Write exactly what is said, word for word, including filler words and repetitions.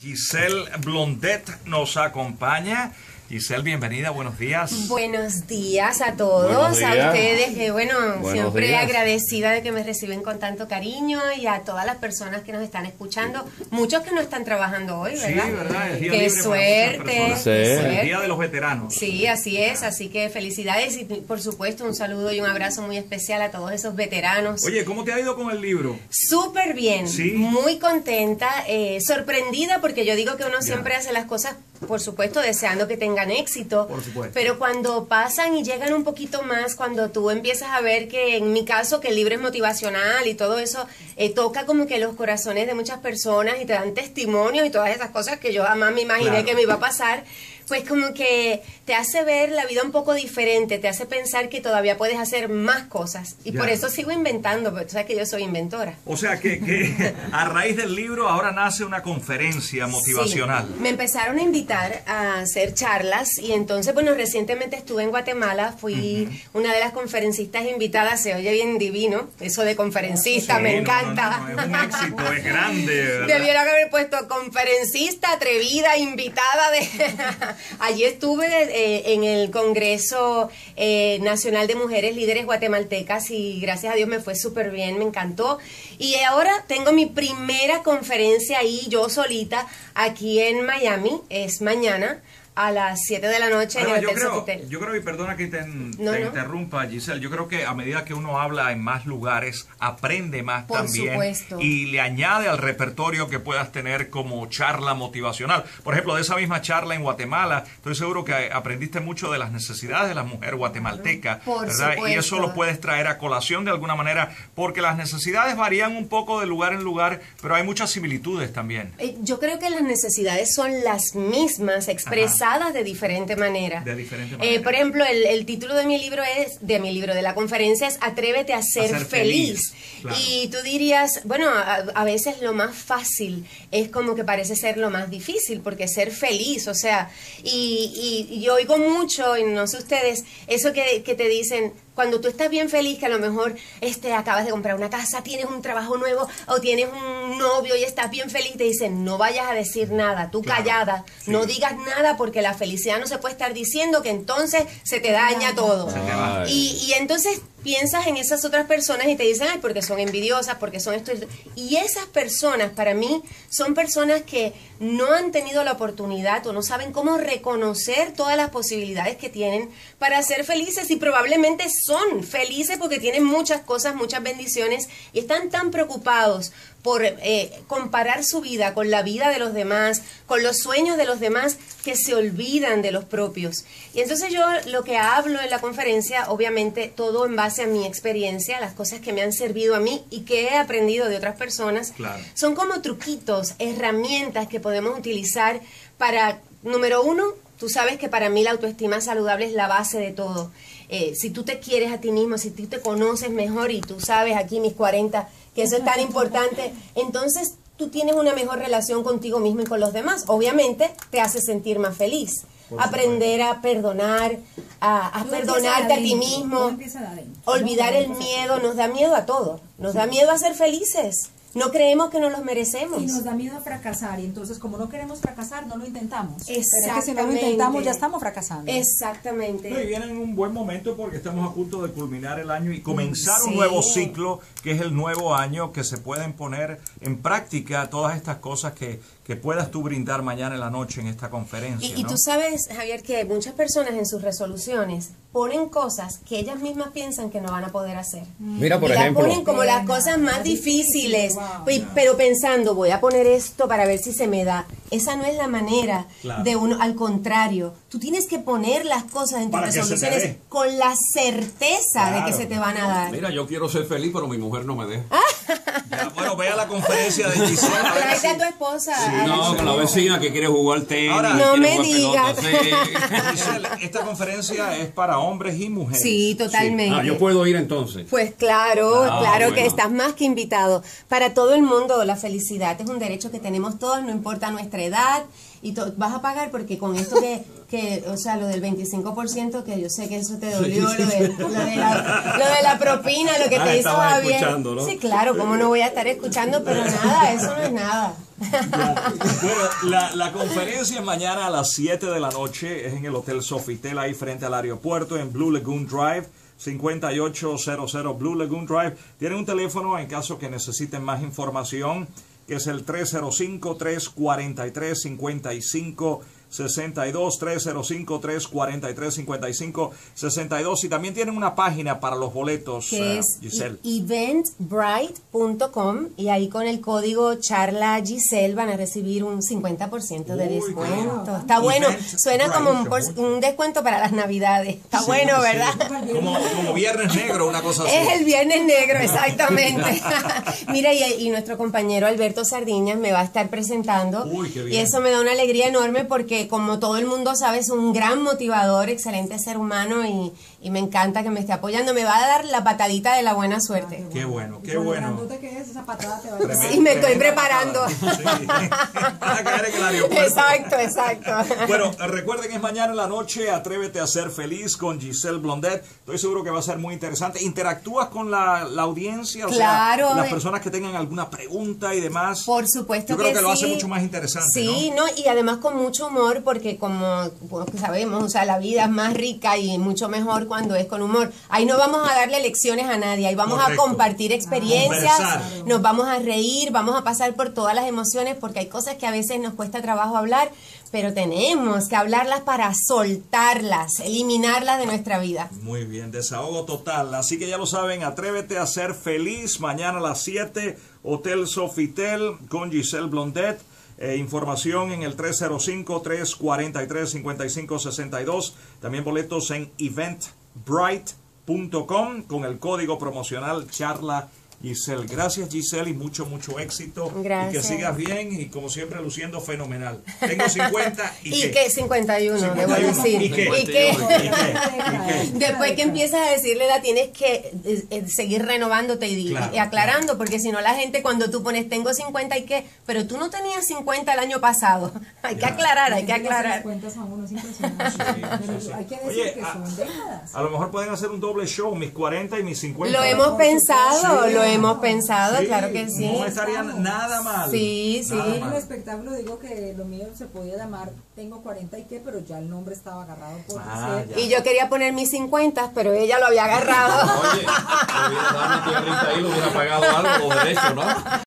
Giselle Blondet nos acompaña. Giselle, bienvenida, buenos días. Buenos días a todos, días. a ustedes, que bueno, Buenos siempre días. agradecida de que me reciben con tanto cariño y a todas las personas que nos están escuchando, muchos que no están trabajando hoy, ¿verdad? Sí, ¿verdad? Es día Qué libre para suerte, muchas personas. Sí. qué El suerte. día de los veteranos. Sí, así es, así que felicidades y por supuesto un saludo y un abrazo muy especial a todos esos veteranos. Oye, ¿cómo te ha ido con el libro? Súper bien, Sí. muy contenta, eh, sorprendida porque yo digo que uno Ya. siempre hace las cosas, por supuesto, deseando que tengan éxito, Por supuesto. pero cuando pasan y llegan un poquito más, cuando tú empiezas a ver que en mi caso que el libro es motivacional y todo eso, eh, toca como que los corazones de muchas personas y te dan testimonios y todas esas cosas que yo jamás me imaginé Claro. que me iba a pasar, pues como que te hace ver la vida un poco diferente, te hace pensar que todavía puedes hacer más cosas y Ya. por eso sigo inventando, porque tú sabes que yo soy inventora. O sea, que, que a raíz del libro ahora nace una conferencia motivacional. Sí, me empezaron a invitar a hacer charlas y entonces, bueno, recientemente estuve en Guatemala, fui una de las conferencistas invitadas, se oye bien divino, eso de conferencista, Sí, me no, encanta. no, no, es un éxito, es grande, ¿verdad? Debieron haber puesto conferencista, atrevida, invitada de... Allí estuve eh, en el Congreso eh, Nacional de Mujeres Líderes Guatemaltecas y gracias a Dios me fue súper bien, me encantó. Y ahora tengo mi primera conferencia ahí, yo solita, aquí en Miami, es mañana a las siete de la noche Además, en yo el Hotel creo, Sofitel. yo creo, y perdona que te, en- No, te no. interrumpa, Giselle, yo creo que a medida que uno habla en más lugares, aprende más Por también supuesto. y le añade al repertorio que puedas tener como charla motivacional. Por ejemplo, de esa misma charla en Guatemala, estoy seguro que aprendiste mucho de las necesidades de la mujer guatemalteca, Por ¿verdad? Y supuesto. eso lo puedes traer a colación de alguna manera, porque las necesidades varían un poco de lugar en lugar, pero hay muchas similitudes también. Eh, Yo creo que las necesidades son las mismas, expresadas de diferente manera. De diferente Eh, manera. por ejemplo, el, el título de mi libro es, de mi libro, de la conferencia es Atrévete a ser, ser feliz, feliz. claro. Y tú dirías, bueno, a, a veces lo más fácil es como que parece ser lo más difícil, porque ser feliz, o sea, y, y, y yo oigo mucho, y no sé ustedes, eso que, que te dicen, cuando tú estás bien feliz, que a lo mejor este, acabas de comprar una casa, tienes un trabajo nuevo o tienes un novio y estás bien feliz, te dicen, no vayas a decir nada, tú Claro, callada, sí. no digas nada porque la felicidad no se puede estar diciendo que entonces se te daña todo. Se te va. Ay. Y, y entonces piensas en esas otras personas y te dicen, ay, porque son envidiosas, porque son esto y esto. Y esas personas, para mí, son personas que no han tenido la oportunidad o no saben cómo reconocer todas las posibilidades que tienen para ser felices y probablemente son felices porque tienen muchas cosas, muchas bendiciones y están tan preocupados por eh, comparar su vida con la vida de los demás, con los sueños de los demás, que se olvidan de los propios. Y entonces yo lo que hablo en la conferencia, obviamente todo en base a mi experiencia, las cosas que me han servido a mí y que he aprendido de otras personas, Claro. son como truquitos, herramientas que podemos utilizar para, número uno, tú sabes que para mí la autoestima saludable es la base de todo. Eh, si tú te quieres a ti mismo, si tú te conoces mejor y tú sabes aquí mis cuarenta que eso es tan importante, entonces tú tienes una mejor relación contigo mismo y con los demás. Obviamente te hace sentir más feliz. Por Aprender a perdonar, a, a Todo perdonarte a ti empieza de adentro, mismo, todo empieza de adentro. olvidar No, el no, miedo, nos da miedo a todo, nos da miedo a ser felices. No creemos que nos los merecemos. Y nos da miedo a fracasar, y entonces como no queremos fracasar, no lo intentamos. Pero es que si no lo Exactamente. intentamos, ya estamos fracasando. Exactamente. No, y viene en un buen momento porque estamos a punto de culminar el año y comenzar Sí. un nuevo ciclo, que es el nuevo año, que se pueden poner en práctica todas estas cosas que, que puedas tú brindar mañana en la noche en esta conferencia. Y, y ¿no? tú sabes, Javier, que muchas personas en sus resoluciones ponen cosas que ellas mismas piensan que no van a poder hacer. Mira, por y ejemplo. las ponen como las Buena, cosas más más difíciles, difíciles, wow. Pues, pero pensando, voy a poner esto para ver si se me da. Esa no es la manera Claro. de uno, al contrario, tú tienes que poner las cosas en tus Para que se te resoluciones dé. con la certeza de que Claro. se te van a dar. Mira, yo quiero ser feliz, pero mi mujer no me deja. Ya, bueno, ve a la conferencia de Giselle. a ver Tráete si- a tu esposa. a la No, con la chica. vecina que quiere jugar tenis. Ahora, quiere No me jugar pelota, digas. sí. Giselle, esta conferencia es para hombres y mujeres. Sí, totalmente. Ah, yo puedo ir entonces. Pues claro, Ah, claro que bueno. estás más que invitado. Para todo el mundo la felicidad es un derecho que tenemos todos, no importa nuestra edad, y to- vas a pagar porque con esto que, que, o sea, lo del veinticinco por ciento, que yo sé que eso te dolió, lo, de, lo, de la, lo de la propina, lo que Ah, te hizo estabas Javier. escuchando, ¿no? Sí, claro, cómo no voy a estar escuchando, pero nada, eso no es nada. Ya. Bueno, la, la conferencia es mañana a las siete de la noche. Es en el Hotel Sofitel, ahí frente al aeropuerto, en Blue Lagoon Drive. cincuenta y ocho cero Blue Lagoon Drive. Tienen un teléfono en caso que necesiten más información, que es el tres cero cinco, tres cuatro tres, cinco cinco seis dos, tres cero cinco, tres cuatro tres, cinco cinco seis dos, y también tienen una página para los boletos, que uh, es Giselle. eventbrite punto com, y ahí con el código charla Giselle van a recibir un cincuenta por ciento de Uy, descuento. claro. Está bueno, Eventbrite. suena como un, por- un descuento para las navidades. Está Sí, bueno, sí. ¿verdad? Como, como Viernes Negro, una cosa así. Es el Viernes Negro, exactamente. Mira, y, y nuestro compañero Alberto Sardiñas me va a estar presentando. Uy, qué bien. Y eso me da una alegría enorme porque, como todo el mundo sabe, es un gran motivador, excelente ser humano, y, y me encanta que me esté apoyando. Me va a dar la patadita de la buena suerte. Qué bueno, qué Con lo bueno. grandote que es, esa patada te va a Tremendo. llevar. Sí, me estoy Tremenda preparando. patada. Sí. Van a caer en el aeropuerto. Exacto, exacto. Bueno, recuerden que es mañana en la noche. Atrévete a ser feliz con Giselle Blondet. Estoy seguro que va a ser muy interesante. ¿Interactúas con la, la audiencia? O Claro. sea, las personas que tengan alguna pregunta y demás. Por supuesto Yo creo que, que lo hace sí. mucho más interesante, Sí, ¿no? ¿no? Y además con mucho humor, porque como bueno, que sabemos, o sea, la vida es más rica y mucho mejor cuando es con humor. Ahí no vamos a darle lecciones a nadie, ahí vamos Correcto. a compartir experiencias, Conversar. nos vamos a reír, vamos a pasar por todas las emociones, porque hay cosas que a veces nos cuesta trabajo hablar, pero tenemos que hablarlas para soltarlas, eliminarlas de nuestra vida. Muy bien, desahogo total. Así que ya lo saben, atrévete a ser feliz. Mañana a las siete, Hotel Sofitel con Giselle Blondet. Eh, información en el tres cero cinco, tres cuatro tres, cinco cinco seis dos. También boletos en eventbrite punto com con el código promocional Charla Giselle. Gracias, Giselle, y mucho, mucho éxito. Gracias. Y que sigas bien y, como siempre, luciendo fenomenal. Tengo cincuenta y, ¿Y qué. qué? cincuenta y uno, debo cincuenta y uno. decir. ¿Y qué? ¿Y qué? ¿Y qué? ¿Y qué? Después que empiezas a decirle la tienes que eh, eh, seguir renovándote y, Claro, y aclarando, porque si no la gente, cuando tú pones tengo cincuenta y qué, pero tú no tenías cincuenta el año pasado. Hay que Ya. aclarar, hay que Las aclarar. cuentas a uno es impresionante. Sí, Pero sí, sí. hay que decir Oye, que a- son décadas. A lo mejor pueden hacer un doble show, mis cuarenta y mis cincuenta. Lo hemos Por pensado, supuesto. lo hemos pensado, Sí, claro que sí. No estaría nada mal. Sí, sí. Nada En el mal. espectáculo digo que lo mío se podía llamar Tengo cuarenta y qué, pero ya el nombre estaba agarrado por Ah, ser. ya. Y yo quería poner mis cincuenta, pero ella lo había agarrado. Oye, le hubiera dado una tierrita ahí, le hubiera pagado algo, los derechos, ¿no?